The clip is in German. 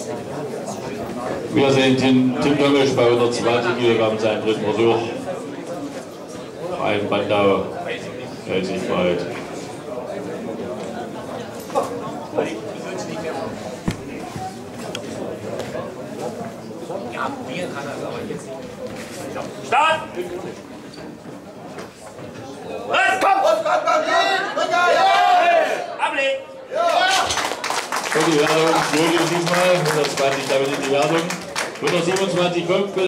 Wir sehen Tim Tomisch bei 120 Kilogramm seinen dritten Versuch. Ein Bandau hält sich weit. Ja, probieren kann er es aber jetzt nicht. Start! Was? Komm! Ablegen! Und die Wertung, Jürgen diesmal, 120 damit in die Wertung. 127 kommt.